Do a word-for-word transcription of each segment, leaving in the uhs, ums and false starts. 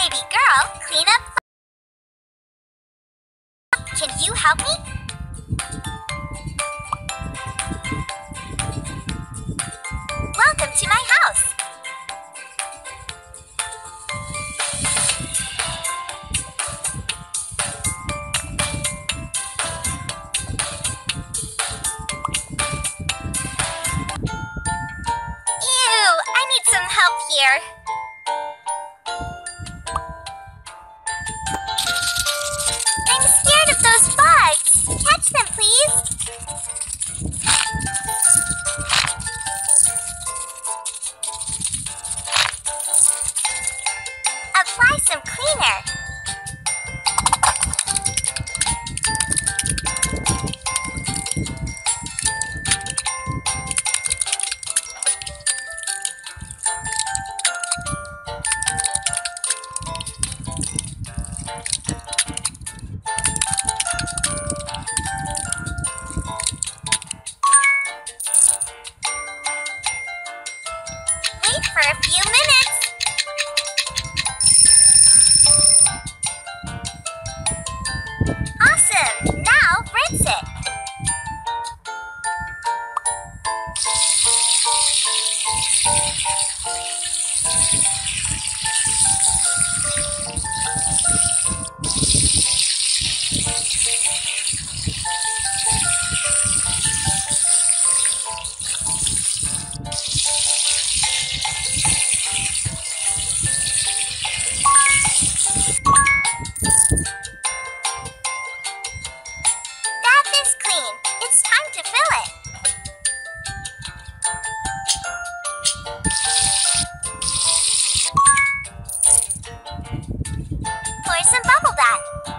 baby girl clean up. Can you help me? Welcome to my house. Ew, I need some help here. I'm scared of those bugs. Catch them, please. Apply some cleaner. Wait for a few minutes. Awesome! Now rinse it. Bath is clean. It's time to fill it. Pour some bubble bath.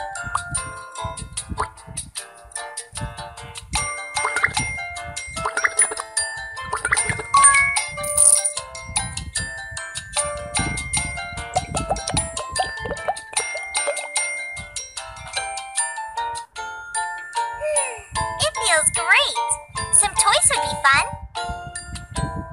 It feels great. Some toys would be fun.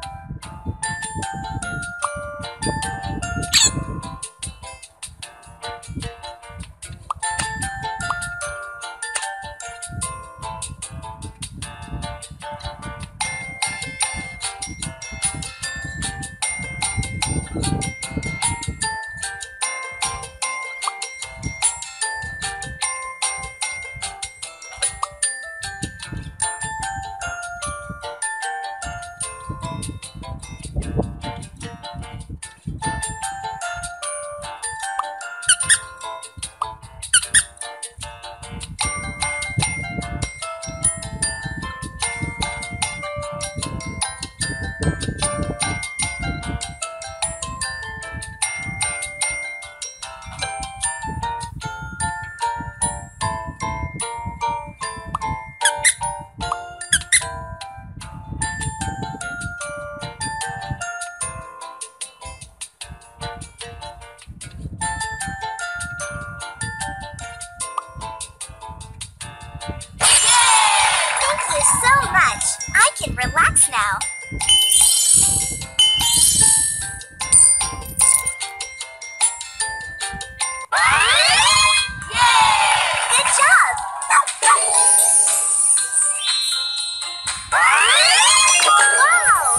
Thank you so much. I can relax now. Good job. Wow.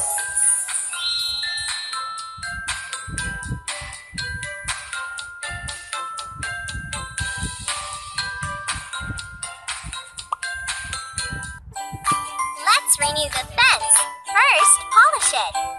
Let's renew the fence. First, polish it.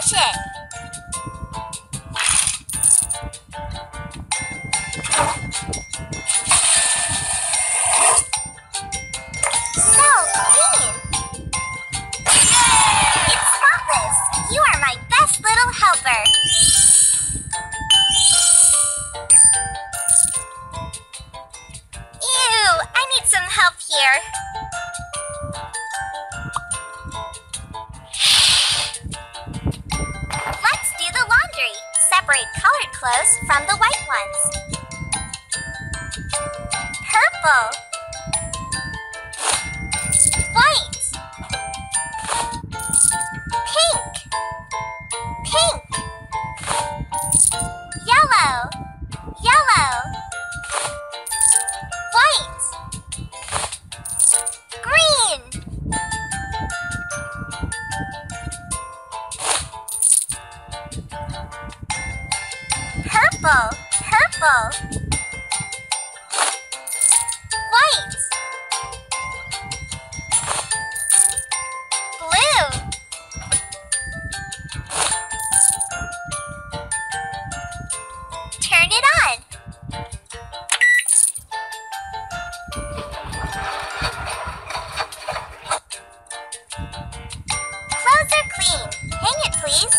Watch it. So clean. It's spotless. You are my best little helper. Ew, I need some help here. Let's do the laundry. Separate colored clothes from the white ones. Purple. White. Pink. Pink. Yellow. Yellow. White. Green. Purple. Purple. White. Blue. Turn it on. Clothes are clean. Hang it, please.